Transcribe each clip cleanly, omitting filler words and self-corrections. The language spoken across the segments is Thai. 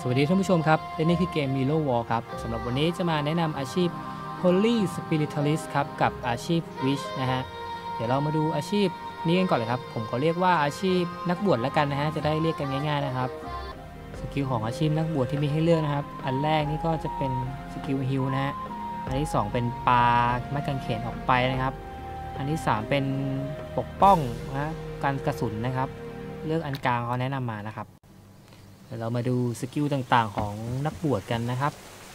วัสดีท่านผู้ชมครับและนี่คือเกม Milo War ครับสำหรับวันนี้จะมาแนะนำอาชีพ Holy Spiritualist ครับกับอาชีพ Witch นะฮะเดี๋ยวเรามาดูอาชีพนี้กันก่อนเลยครับผมก็เรียกว่าอาชีพนักบวชแล้วกันนะฮะจะได้เรียกกันง่ายๆนะครับสกิลของอาชีพนักบวชที่มีให้เลือกนะครับอันแรกนี่ก็จะเป็นสกิลฮิลนะฮะอันที่2เป็นปาไม้กางเขนออกไปนะครับอันที่3เป็นปกป้องนะการกระสุนนะครับเลือกอันกลางเขาแนะนำมานะครับเดี๋ยวเรามาดูสกิลต่างๆของนักบวชกันนะครับ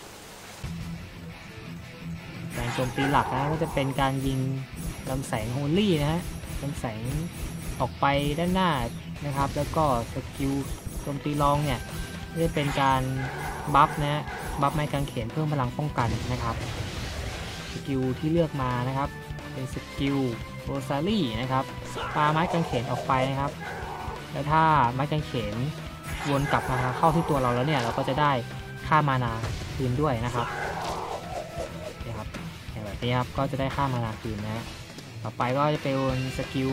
การโจมตีหลักนะก็จะเป็นการยิงลำแสงโฮลี่นะฮะลำแสงออกไปด้านหน้านะครับแล้วก็สกิลโจมตีรองเนี่ยจะเป็นการบัฟนะฮะบัฟไม้กางเขนเพิ่มพลังป้องกันนะครับสกิลที่เลือกมานะครับเป็นสกิลโรซารี่นะครับปาไม้กางเขนออกไปนะครับแล้วถ้าไม้กางเขนวนกลับมาเข้าที่ตัวเราแล้วเนี่ยเราก็จะได้ค่ามานาคืนด้วยนะครับนี่ครับแบบนี้ครับก็จะได้ค่ามานาคืนนะต่อไปก็จะเป็นสกิล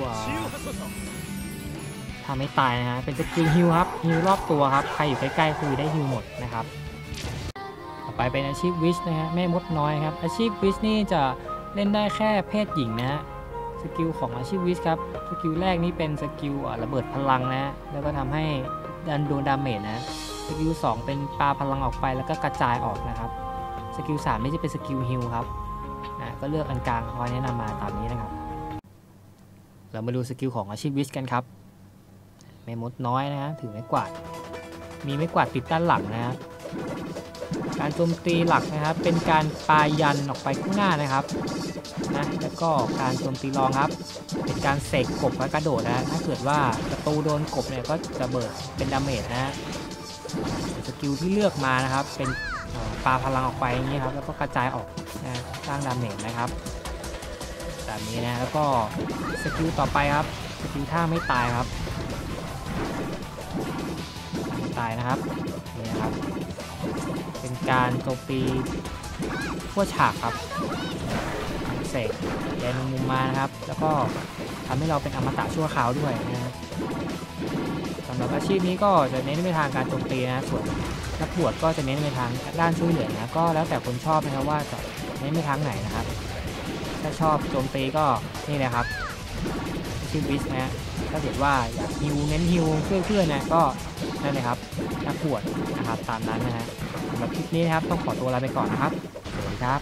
ถ้าไม่ตายนะฮะเป็นสกิลฮิลครับฮิลรอบตัวครับใครอยู่ใกล้ๆคือได้ฮิลหมดนะครับต่อไปเป็นอาชีพวิชนะฮะแม่มดน้อยครับอาชีพวิชนี่จะเล่นได้แค่เพศหญิงนะฮะสกิลของอาชีพวิชครับสกิลแรกนี่เป็นสกิลระเบิดพลังนะแล้วก็ทำให้โดนดาเมจนะสกิล2เป็นปาพลังออกไปแล้วก็กระจายออกนะครับสกิล3นี่จะเป็นสกิลฮิลครับก็เลือกอันกลางคอยแนะนำมาตามนี้นะครับเรามาดูสกิลของอาชีพวิชกันครับแม่มดน้อยนะฮะถือไม้กวาดมีไม้กวาดติดด้านหลังนะการโจมตีหลักนะครับเป็นการปายันออกไปข้างหน้านะครับแล้วก็การโจมตีรองครับเป็นการเสกกบและกระโดดนะถ้าเกิดว่าประตูโดนกบเนี่ยก็จะเบิดเป็นดาเมจนะสกิลที่เลือกมานะครับเป็นปาพลังออกไปอย่างนี้ครับแล้วก็กระจายออกนะสร้างดาเมจนะครับแบบนี้นะแล้วก็สกิลต่อไปครับสกิลท่าไม่ตายครับไม่ตายนะครับนี่นะครับเป็นการโจมตีทั่วฉากครับเสกแดนมุมมานะครับแล้วก็ทำให้เราเป็นอมตะชั่วคราวด้วยนะสำหรับอาชีพนี้ก็จะเน้นไปทางการโจมตีนะส่วนนักบวชก็จะเน้นไปทางด้านช่วยเหลือนะก็แล้วแต่คนชอบนะครับว่าจะเน้นไปทางไหนนะครับถ้าชอบโจมตีก็นี่เลยครับอาชีพวิชนะถ้าเกิดว่าอยากฮิวเน้นฮิวช่วยเพื่อนนะก็นั่นเลยครับนักบวชนะครับตามนั้นนะฮะสำหรับคลิปนี้นะครับต้องขอตัวลาไปก่อนนะครับสวัสดีครับ